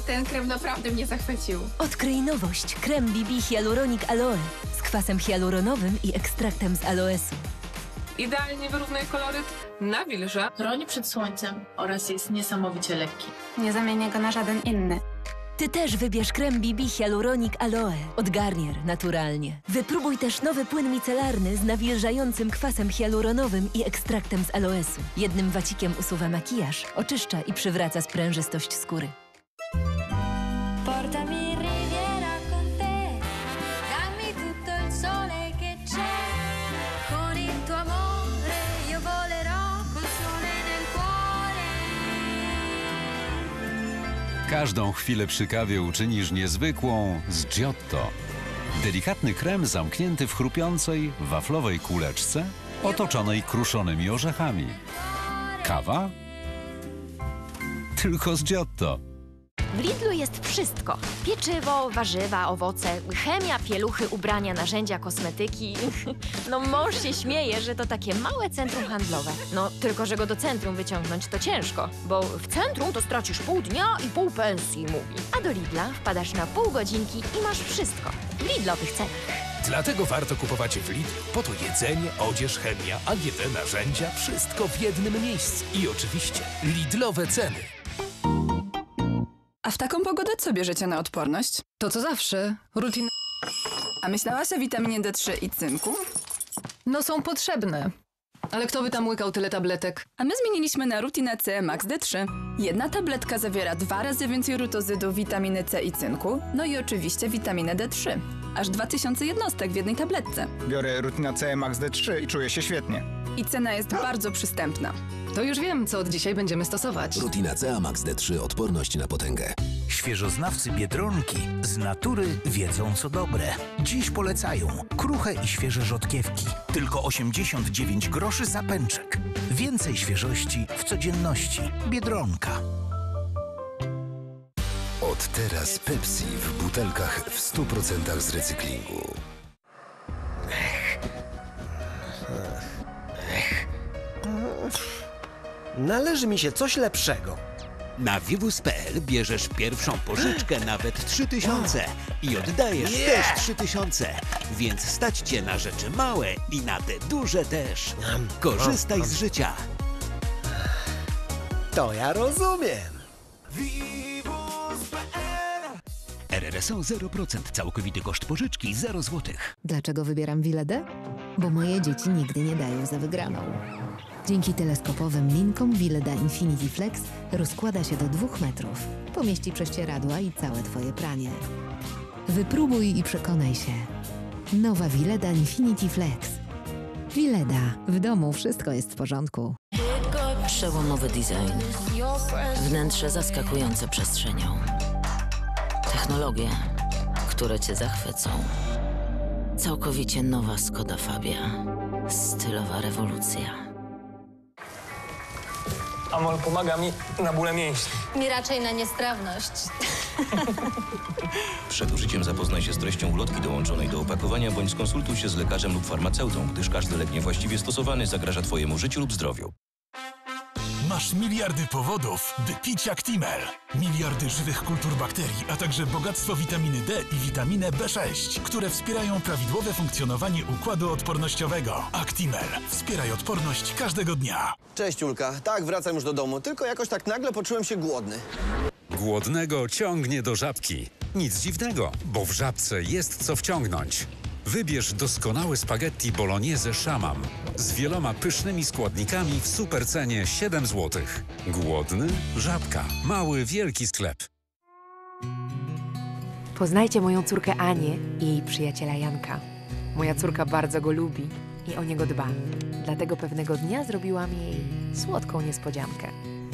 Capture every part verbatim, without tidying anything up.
Ten krem naprawdę mnie zachwycił. Odkryj nowość. Krem B B Hyaluronic Aloe z kwasem hialuronowym i ekstraktem z aloesu. Idealnie wyrównuje koloryt, nawilża. Chroni przed słońcem oraz jest niesamowicie lekki. Nie zamienię go na żaden inny. Ty też wybierz krem B B Hyaluronic Aloe od Garnier naturalnie. Wypróbuj też nowy płyn micelarny z nawilżającym kwasem hialuronowym i ekstraktem z aloesu. Jednym wacikiem usuwa makijaż, oczyszcza i przywraca sprężystość skóry. Portami in riviera con te, dammi tutto il sole che c'è, con il tuo amore io volerò col sole nel cuore. Każdą chwilę przy kawie uczynisz niezwykłą z Giotto. Delikatny krem zamknięty w chrupiącej, waflowej kuleczce, otoczonej kruszonymi orzechami. Kawa? Tylko z Giotto. W Lidlu jest wszystko. Pieczywo, warzywa, owoce, chemia, pieluchy, ubrania, narzędzia, kosmetyki. No mąż się śmieje, że to takie małe centrum handlowe. No tylko, że go do centrum wyciągnąć to ciężko, bo w centrum to stracisz pół dnia i pół pensji, mówi. A do Lidla wpadasz na pół godzinki i masz wszystko. W Lidlowych cenach. Dlatego warto kupować w Lidl, po to jedzenie, odzież, chemia, A G D, narzędzia, wszystko w jednym miejscu. I oczywiście Lidlowe ceny. A w taką pogodę co bierzecie na odporność? To co zawsze. Rutin... A myślałaś o witaminie D trzy i cynku? No są potrzebne. Ale kto by tam łykał tyle tabletek? A my zmieniliśmy na Rutinę C Max D trzy. Jedna tabletka zawiera dwa razy więcej rutozydu, witaminy C i cynku, no i oczywiście witaminę D trzy. Aż dwa tysiące jednostek w jednej tabletce. Biorę Rutina C Max D trzy i czuję się świetnie. I cena jest bardzo przystępna. To już wiem, co od dzisiaj będziemy stosować. Rutina C Max D trzy. Odporność na potęgę. Świeżoznawcy Biedronki z natury wiedzą co dobre. Dziś polecają kruche i świeże rzodkiewki. Tylko osiemdziesiąt dziewięć groszy za pęczek. Więcej świeżości w codzienności. Biedronka. Od teraz Pepsi w butelkach w stu procentach z recyklingu. Należy mi się coś lepszego. Na Vivus kropka p l bierzesz pierwszą pożyczkę nawet trzy tysiące i oddajesz Nie! też trzy tysiące, więc stać cię na rzeczy małe i na te duże też. Korzystaj z życia. To ja rozumiem. R R S O zero procent, całkowity koszt pożyczki zero złotych. Dlaczego wybieram Wiledę? Bo moje dzieci nigdy nie dają za wygraną. Dzięki teleskopowym linkom Wileda Infinity Flex rozkłada się do dwóch metrów. Pomieści prześcieradła i całe twoje pranie. Wypróbuj i przekonaj się. Nowa Wileda Infinity Flex. Wileda. W domu wszystko jest w porządku. Przełomowy design. Wnętrze zaskakujące przestrzenią. Technologie, które cię zachwycą. Całkowicie nowa Skoda Fabia. Stylowa rewolucja. Amol pomaga mi na bóle mięśni. Mi raczej na niestrawność. Przed użyciem zapoznaj się z treścią ulotki dołączonej do opakowania bądź skonsultuj się z lekarzem lub farmaceutą, gdyż każdy lek niewłaściwie stosowany zagraża twojemu życiu lub zdrowiu. Masz miliardy powodów, by pić Actimel. Miliardy żywych kultur bakterii, a także bogactwo witaminy D i witaminę B sześć, które wspierają prawidłowe funkcjonowanie układu odpornościowego. Actimel. Wspieraj odporność każdego dnia. Cześć Julka. Tak, wracam już do domu, tylko jakoś tak nagle poczułem się głodny. Głodnego ciągnie do Żabki. Nic dziwnego, bo w Żabce jest co wciągnąć. Wybierz doskonałe spaghetti bolognese Szamam z wieloma pysznymi składnikami w supercenie siedem złotych. Głodny? Żabka. Mały, wielki sklep. Poznajcie moją córkę Anię i jej przyjaciela Janka. Moja córka bardzo go lubi i o niego dba. Dlatego pewnego dnia zrobiłam jej słodką niespodziankę.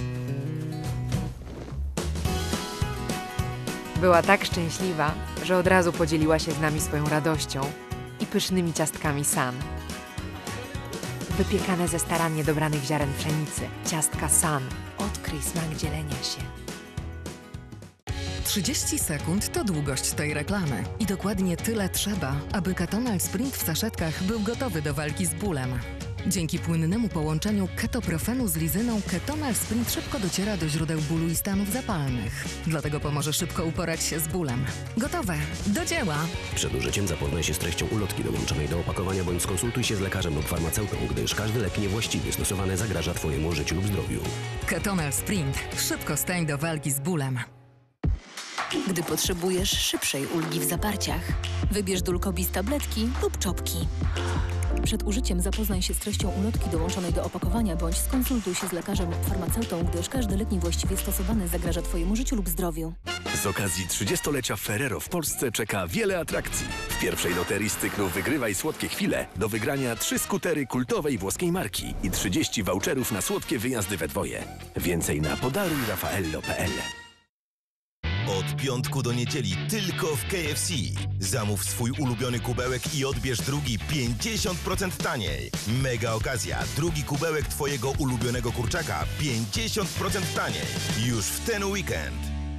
Była tak szczęśliwa, że od razu podzieliła się z nami swoją radością i pysznymi ciastkami San. Wypiekane ze starannie dobranych ziaren pszenicy. Ciastka San. Odkryj smak dzielenia się. trzydzieści sekund to długość tej reklamy. I dokładnie tyle trzeba, aby Katonal Sprint w saszetkach był gotowy do walki z bólem. Dzięki płynnemu połączeniu ketoprofenu z lizyną Ketonal Sprint szybko dociera do źródeł bólu i stanów zapalnych. Dlatego pomoże szybko uporać się z bólem. Gotowe. Do dzieła! Przed użyciem zapoznaj się z treścią ulotki dołączonej do opakowania bądź skonsultuj się z lekarzem lub farmaceutą, gdyż każdy lek niewłaściwie stosowany zagraża Twojemu życiu lub zdrowiu. Ketonal Sprint. Szybko stań do walki z bólem. Gdy potrzebujesz szybszej ulgi w zaparciach, wybierz Dulcobis tabletki lub czopki. Przed użyciem zapoznaj się z treścią ulotki dołączonej do opakowania bądź skonsultuj się z lekarzem lub farmaceutą, gdyż każdy lek niewłaściwie stosowany zagraża Twojemu życiu lub zdrowiu. Z okazji trzydziestolecia Ferrero w Polsce czeka wiele atrakcji. W pierwszej loterii z cyklu Wygrywaj Słodkie Chwile do wygrania trzy skutery kultowej włoskiej marki i trzydzieści voucherów na słodkie wyjazdy we dwoje. Więcej na podaruj raffaello kropka p l. Od piątku do niedzieli tylko w K F C. Zamów swój ulubiony kubełek i odbierz drugi pięćdziesiąt procent taniej. Mega okazja. Drugi kubełek Twojego ulubionego kurczaka pięćdziesiąt procent taniej. Już w ten weekend.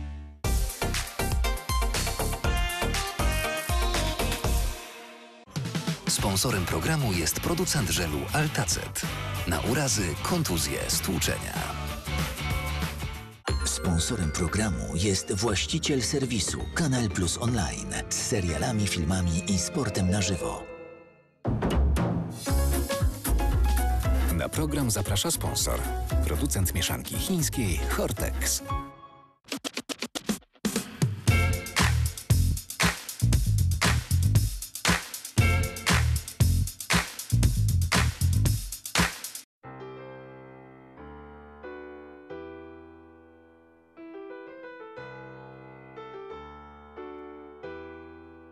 Sponsorem programu jest producent żelu Altacet. Na urazy, kontuzje, stłuczenia. Sponsorem programu jest właściciel serwisu Kanal Plus Online z serialami, filmami i sportem na żywo. Na program zaprasza sponsor. Producent mieszanki chińskiej Hortex.